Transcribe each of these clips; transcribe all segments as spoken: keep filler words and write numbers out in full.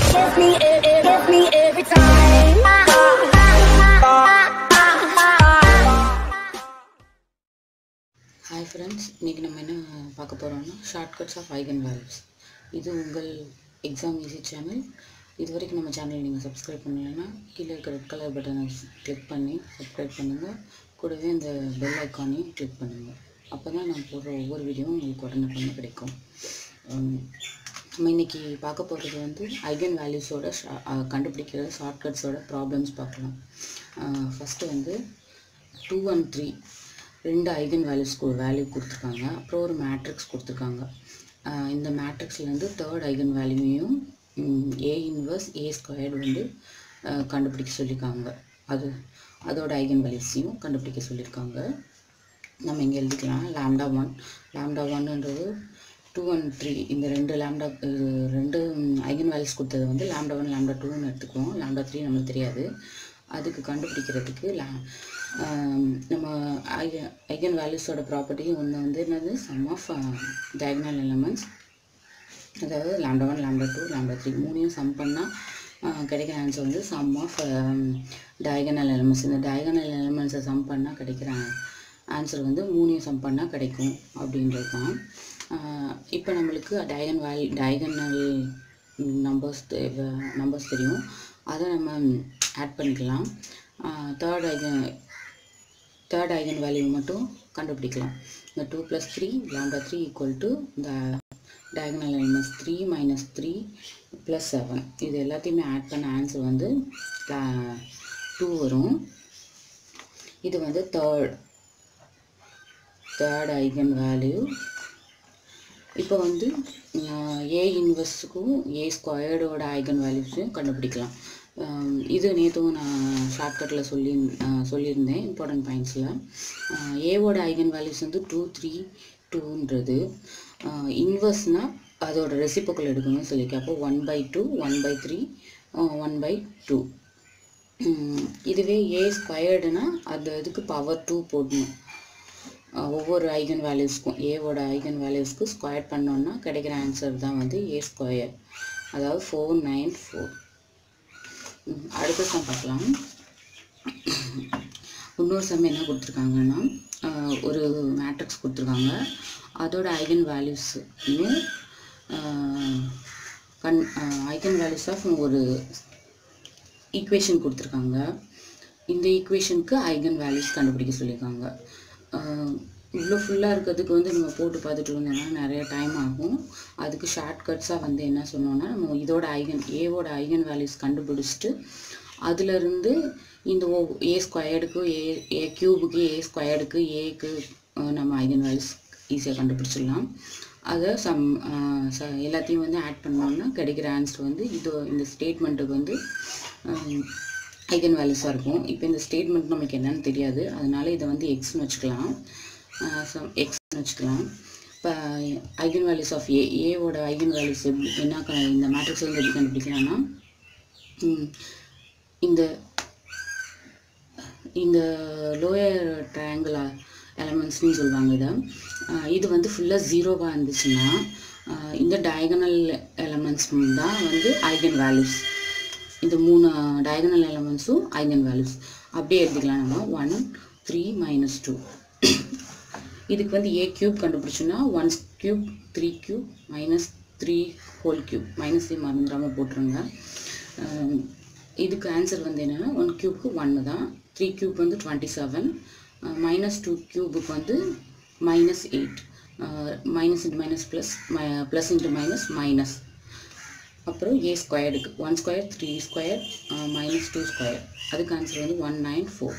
Kiss me, kiss me every time. Hi friends, இன்னைக்கு நம்ம என்ன பார்க்க போறோம்னா ஷார்ட்கட்ஸ் ஆஃப் eigenvalues. இது உங்கள் எக்ஸாம் ஈஸி சேனல். இதுவரைக்கும் நம்ம சேனலை நீங்கள் சப்ஸ்கிரைப் பண்ணலைன்னா கீழே இருக்கிற ரெட் கலர் பட்டனை கிளிக் பண்ணி சப்ஸ்கிரைப் பண்ணுங்கள். கூடவே இந்த பெல் ஐக்கானையும் கிளிக் பண்ணுங்கள். அப்போ தான் நான் போடுற ஒவ்வொரு வீடியோவும் உங்களுக்கு உடனுக்குடனே கிடைக்கும். நம்ம இன்றைக்கி பார்க்க போகிறது வந்து ஐகன் வேல்யூஸோட கண்டுபிடிக்கிற ஷார்ட்கட்ஸோட ப்ராப்ளம்ஸ் பார்க்கலாம். ஃபஸ்ட்டு வந்து டூ அண்ட் த்ரீ ரெண்டு ஐகன் வேல்யூஸ்க்கு ஒரு வேல்யூ கொடுத்துருக்காங்க. அப்புறம் ஒரு மேட்ரிக்ஸ் கொடுத்துருக்காங்க. இந்த மேட்ரிக்ஸ்லேருந்து தேர்ட் ஐகன் வேல்யூவையும் ஏ இன்வர்ஸ் ஏ ஸ்கொயர்டு வந்து கண்டுபிடிக்க சொல்லியிருக்காங்க. அது அதோட ஐகன் வேல்யூஸையும் கண்டுபிடிக்க சொல்லியிருக்காங்க. நம்ம இங்கே எழுதிக்கலாம் லாம்டா ஒன் லாம்டா ஒன்னுன்றது டூ அண்ட் த்ரீ இந்த ரெண்டு லாம்டா ரெண்டு ஐகன் வேல்யூஸ் கொடுத்தது வந்து லாம்டா ஒன் லாம்டா டூன்னு எடுத்துக்குவோம். லாம்டா த்ரீ நம்மளுக்கு தெரியாது. அதுக்கு கண்டுபிடிக்கிறதுக்கு லா நம்ம ஐகன் ஐகன் வேல்யூஸோட ப்ராப்பர்ட்டி ஒன்று வந்து என்னது சம் ஆஃப் டயகனல் எலமெண்ட்ஸ், அதாவது lambda one lambda two lambda three மூணையும் சம் பண்ணால் கிடைக்கிற ஆன்சர் வந்து சம் ஆஃப் டயகனல் எலமெண்ட்ஸ். இந்த டயகனல் எலமெண்ட்ஸை சம் பண்ணால் கிடைக்கிற ஆன்சர் வந்து மூணையும் சம் பண்ணால் கிடைக்கும் அப்படின்றது தான். இப்போ நம்மளுக்கு diagonal value diagonal numbers numbers தெரியும். அதை நம்ம ஆட் பண்ணிக்கலாம். Third eigen third eigen value மட்டும் கண்டுபிடிக்கலாம். இந்த two plus three lambda three equal to இந்த diagonal elements three minus three plus seven. இது எல்லாத்தையுமே ஆட் பண்ண ஆன்சர் வந்து டூ வரும். இது வந்து தேர்ட் தேர்ட் ஐகன் வேல்யூ. இப்போ வந்து ஏ இன்வர்ஸுக்கும் ஏ ஸ்கொயர்டோட ஐகன் வேல்யூஸையும் கண்டுபிடிக்கலாம். இது நேற்றும் நான் ஷார்ட்கட்டில் சொல்லி சொல்லியிருந்தேன் இம்பார்ட்டன்ட் பாயிண்ட்ஸில். ஏவோட ஐகன் வேல்யூஸ் வந்து டூ த்ரீ டூன்றது. இன்வர்ஸ்னால் அதோட ரெசிப்ரோக்கல் எடுக்கணும்னு சொல்லியிருக்கேன். அப்போ one by two one by three one by two. இதுவே ஏ ஸ்கொயர்டுனா அது இதுக்கு பவர் டூ போடணும். ஒவ்வொரு ஐகன் வேல்யூஸ்க்கும் ஏவோட ஐகன் வேல்யூஸ்க்கு ஸ்கொயர் பண்ணோன்னா கிடைக்கிற ஆன்சர் தான் வந்து ஏ ஸ்கொயர், அதாவது ஃபோர் நைன் ஃபோர். அடுத்த சம் பார்க்கலாம். இன்னொரு சம் என்ன கொடுத்துருக்காங்கன்னா ஒரு மேட்ரிக்ஸ் கொடுத்துருக்காங்க. அதோட ஐகன் வேல்யூஸையும் கண் ஐகன் வேல்யூஸ் ஆஃப் ஒரு ஈக்குவேஷன் கொடுத்துருக்காங்க. இந்த ஈக்குவேஷனுக்கு ஐகன் வேல்யூஸ் கண்டுபிடிக்க சொல்லியிருக்காங்க. இவ்வளோ ஃபுல்லாக இருக்கிறதுக்கு வந்து நம்ம போட்டு பார்த்துட்டு இருந்தோம்னா நிறைய டைம் ஆகும். அதுக்கு ஷார்ட்கட்ஸாக வந்து என்ன சொன்னோன்னா நம்ம இதோட ஐகன் ஏவோட ஐகன் வேல்யூஸ் கண்டுபிடிச்சிட்டு அதுலேருந்து இந்த ஓ ஏ ஸ்கொயர்டுக்கு ஏ ஏ க்யூபுக்கு ஏ ஸ்கொயர்டுக்கு ஏக்கு நம்ம ஐகன் வேல்யூஸ் ஈஸியாக கண்டுபிடிச்சிடலாம். அதை சம் ச எல்லாத்தையும் வந்து ஆட் பண்ணோம்னா கிடைக்கிற ஆன்சர் வந்து இது இந்த ஸ்டேட்மெண்ட்டுக்கு வந்து ஐகன் வேல்யூஸாக இருக்கும். இப்போ இந்த ஸ்டேட்மெண்ட் நமக்கு என்னன்னு தெரியாது, அதனால இதை வந்து எக்ஸ்ன்னு வச்சுக்கலாம். சம் எக்ஸ்ன்னு வச்சுக்கலாம். இப்போ ஐகன் வேல்யூஸ் ஆஃப் ஏ ஏவோட ஐகன் வேல்யூஸ் எப்படி என்ன இந்த மேட்ரிக்ஸ் வந்து எப்படி கண்டுபிடிக்கலாம்னா இந்த இந்த லோயர் ட்ரையாங்கிள் எலமெண்ட்ஸ்னு சொல்லுவாங்க இதை. இது வந்து ஃபுல்லாக ஜீரோவாக இருந்துச்சுன்னா இந்த டயகனல் எலமெண்ட்ஸ் தான் வந்து ஐகன் வேல்யூஸ். இந்த மூணு டயகனல் எலமெண்ட்ஸும் ஐகன் வேல்யூஸ் அப்படியே எடுத்துக்கலாம். நம்ம ஒன் த்ரீ மைனஸ் டூ. இதுக்கு வந்து ஏ க்யூப் கண்டுபிடிச்சோன்னா one cube three cube minus three whole cube மைனஸே மறந்துடாமல் போட்டுருங்க. இதுக்கு ஆன்சர் வந்து என்னென்னா ஒன் க்யூப்க்கு ஒன்று தான். த்ரீ க்யூப் வந்து டுவெண்ட்டி செவன் மைனஸ் டூ க்யூபுக்கு வந்து minus eight. Minus into minus plus plus into minus minus. அப்புறம் ஏ ஸ்கொயர்டுக்கு one square three square minus two square. அதுக்கு ஆன்சர் வந்து ஒன் நைன் ஃபோர்.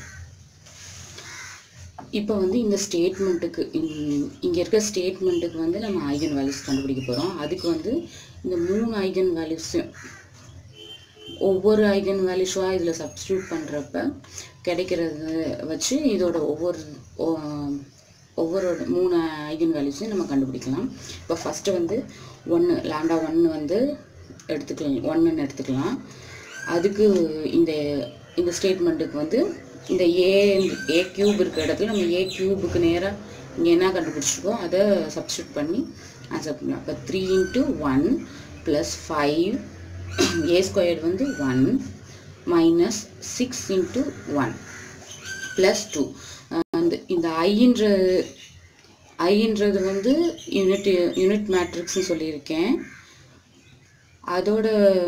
இப்போ வந்து இந்த ஸ்டேட்மெண்ட்டுக்கு இங்கே இருக்க ஸ்டேட்மெண்ட்டுக்கு வந்து நம்ம ஐகன் வேல்யூஸ் கண்டுபிடிக்க போகிறோம். அதுக்கு வந்து இந்த மூணு ஐகன் வேல்யூஸும் ஒவ்வொரு ஐகன் வேல்யூஸாக இதில் சப்ஸ்டியூட் பண்ணுறப்ப கிடைக்கிறத வச்சு இதோட ஒவ்வொரு ஒவ்வொரு மூணு ஐகன் வேல்யூஸையும் நம்ம கண்டுபிடிக்கலாம். இப்போ ஃபஸ்ட்டு வந்து ஒன்று லாம்டா ஒன்று வந்து எடுத்துக்கலாம் ஒன்றுன்னு எடுத்துக்கலாம். அதுக்கு இந்த இந்த ஸ்டேட்மெண்ட்டுக்கு வந்து இந்த ஏ ஏ க்யூப் இருக்கிற இடத்துல நம்ம ஏ க்யூபுக்கு நேராக இங்கே என்ன கண்டுபிடிச்சிருக்கோம் அதை சப்ஸ்டியூட் பண்ணி ஆன்சர் பண்ணலாம். இப்போ three into one plus five a squared வந்து one minus six into one plus two. அந்த இந்த ஐன்ற ஐன்றது வந்து யூனிட் யூனிட் மேட்ரிக்ஸ்னு சொல்லியிருக்கேன். அதோட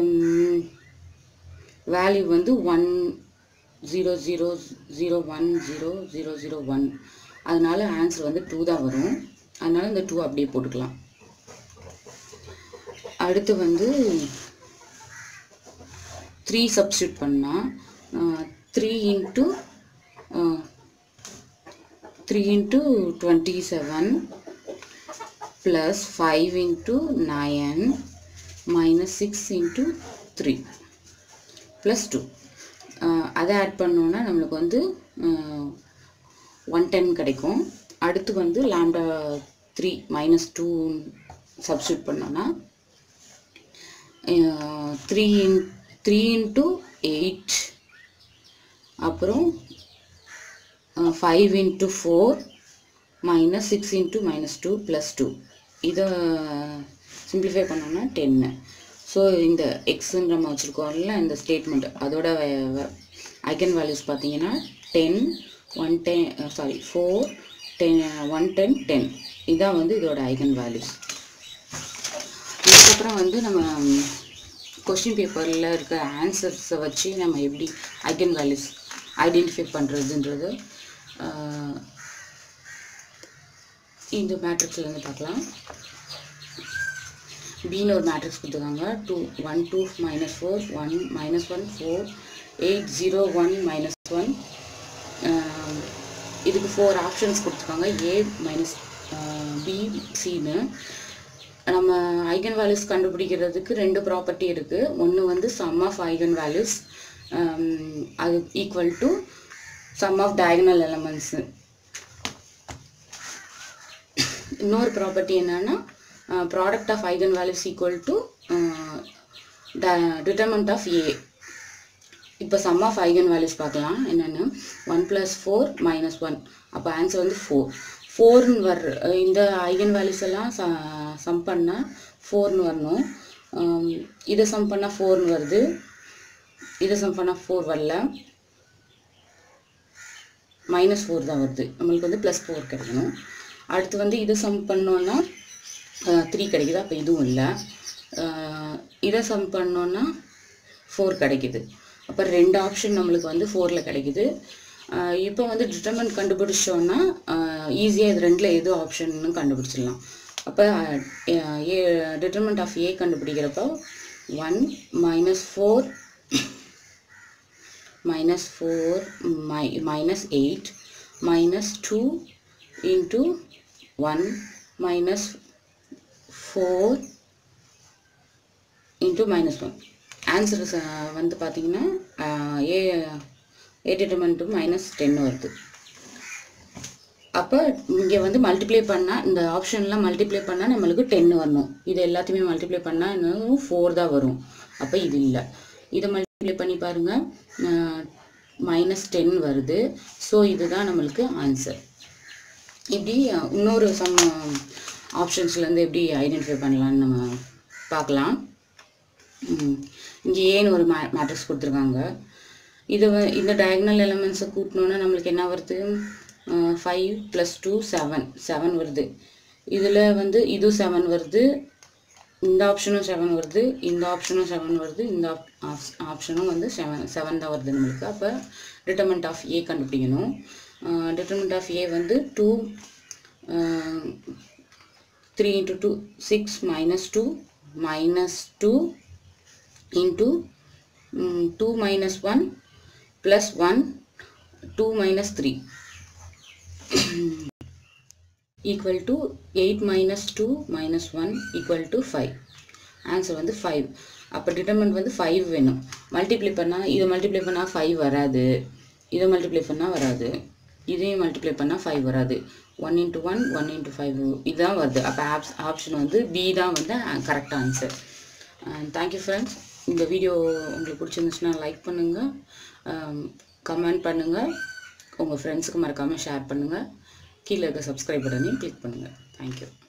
வேல்யூ வந்து one zero zero zero one zero zero zero one. அதனால ஆன்சர் வந்து டூ தான் வரும். அதனால இந்த டூ அப்படியே போட்டுக்கலாம். அடுத்து வந்து த்ரீ சப்ஸ்டியூட் பண்ணால் three into three into twenty seven plus five into nine minus six into three plus two. அதை ஆட் பண்ணோன்னா நம்மளுக்கு வந்து ஒன் டென் கிடைக்கும். அடுத்து வந்து lambda three minus two substitute பண்ணோன்னா three in three into eight அப்புறம் five into four minus six into minus two plus two. இதை சிம்பிளிஃபை பண்ணோன்னா டென்னு. ஸோ இந்த எக்ஸுன்னு நம்ம வச்சுருக்கோம்ல இந்த ஸ்டேட்மெண்ட், அதோட ஐகன் வேல்யூஸ் பார்த்தீங்கன்னா ten one ten sorry four ten one ten ten. இதான் வந்து இதோட ஐகன் வேல்யூஸ். இதுக்கப்புறம் வந்து நம்ம கொஸ்டின் பேப்பரில் இருக்க ஆன்சர்ஸை வச்சு நம்ம எப்படி ஐகன் வேல்யூஸ் ஐடென்டிஃபை பண்ணுறதுன்றது இந்த மேட்ரிக்ஸில் வந்து பார்க்கலாம். பின்னு ஒரு மேட்ரிக்ஸ் கொடுத்துருக்காங்க. Two one two minus four one minus one four eight zero one minus one. இதுக்கு ஃபோர் ஆப்ஷன்ஸ் கொடுத்துருக்காங்க, ஏ மைனஸ் பி சின்னு. நம்ம ஐகன் வேல்யூஸ் கண்டுபிடிக்கிறதுக்கு ரெண்டு ப்ராப்பர்ட்டி இருக்குது. ஒன்று வந்து சம் ஆஃப் ஐகன் வேல்யூஸ், அது equal to sum of diagonal elements. இன்னொரு ப்ராப்பர்ட்டி என்னன்னா product of eigen values equal to determinant of A. இப்போ சம் ஆஃப் ஐகன் வேல்யூஸ் பார்க்கலாம் என்னென்னு. One plus four minus one, அப்போ ஆன்சர் வந்து ஃபோர். ஃபோர்னு வர்ற இந்த ஐகன் வேல்யூஸ் எல்லாம் ச சம் பண்ணால் ஃபோர்னு வரணும். இதை சம் பண்ணால் ஃபோர்னு வருது, இதை சம் பண்ணால் ஃபோர் வரல, மைனஸ் ஃபோர் தான் வருது. நம்மளுக்கு வந்து ப்ளஸ் ஃபோர் கிடைக்கணும். அடுத்து வந்து இதை சம் பண்ணோன்னா த்ரீ கிடைக்குது, அப்போ இதுவும் இல்லை. இதை சம் பண்ணோன்னா ஃபோர் கிடைக்குது, அப்போ ரெண்டு ஆப்ஷன் நம்மளுக்கு வந்து ஃபோரில் கிடைக்குது. இப்போ வந்து டிட்டர்மெண்ட் கண்டுபிடிச்சோன்னா ஈஸியாக இது ரெண்டில் எது ஆப்ஷன்னு கண்டுபிடிச்சிடலாம். அப்போ ஏ டிட்டர்மெண்ட் ஆஃப் ஏ கண்டுபிடிக்கிறப்போ one minus four minus four மை minus eight minus two into one minus four into minus one. Answer வந்து பார்த்தீங்கன்னா ஏ ஏ டிட்டர்மெண்ட்டு மைனஸ் டென் வருது. அப்போ இங்கே வந்து மல்டிப்ளை பண்ணால் இந்த ஆப்ஷன்லாம் மல்டிப்ளை பண்ணால் நம்மளுக்கு டென்னு வரணும். இது எல்லாத்தையுமே மல்டிப்ளை பண்ணால் இன்னும் ஃபோர் தான் வரும். அப்போ இது இல்லை. இதை மல்டிப்ளை பண்ணி பாருங்கள், மைனஸ் டென் வருது. ஸோ இதுதான் நம்மளுக்கு ஆன்சர். இப்படி இன்னொரு சம் ஆப்ஷன்ஸ்லேருந்து எப்படி ஐடென்டிஃபை பண்ணலான்னு நம்ம பார்க்கலாம். இங்கே ஏன்னு ஒரு மே மேட்ரிக்ஸ் கொடுத்துருக்காங்க. இதை இந்த டயகனல் எலமெண்ட்ஸை கூட்டினோன்னா நம்மளுக்கு என்ன வருது, five plus two seven seven வருது. இதில் வந்து இது செவன் வருது, இந்த ஆப்ஷனும் செவன் வருது, இந்த ஆப்ஷனும் செவன் வருது, இந்த ஆப்ஷனும் வந்து செவன் செவன் தான் வருது நம்மளுக்கு. அப்போ டிட்டர்மெண்ட் ஆஃப் ஏ கண்டுபிடிக்கணும். டிட்டர்மெண்ட் ஆஃப் ஏ வந்து two three into two six minus two minus two into two minus one plus one two minus three equal to eight minus two minus one equal to five. Answer வந்து five. அப்போ determinant வந்து five வேணும். Multiply பண்ணால் இதை multiply பண்ணால் five வராது, இதை multiply பண்ணால் வராது, இதையும் மல்டிப்ளை பண்ணால் ஃபைவ் வராது. One into one one into five இதுதான் வருது. அப்போ ஆப்ஸ் ஆப்ஷன் வந்து பி தான் வந்து கரெக்ட் ஆன்சர். Thank you friends. இந்த வீடியோ உங்களுக்கு பிடிச்சிருந்துச்சுன்னா லைக் பண்ணுங்கள், கமெண்ட் பண்ணுங்கள், உங்கள் ஃப்ரெண்ட்ஸுக்கு மறக்காமல் ஷேர் பண்ணுங்கள். கீழே இருக்க சப்ஸ்கிரைப் பட்டனையும் கிளிக் பண்ணுங்கள். தேங்க்யூ.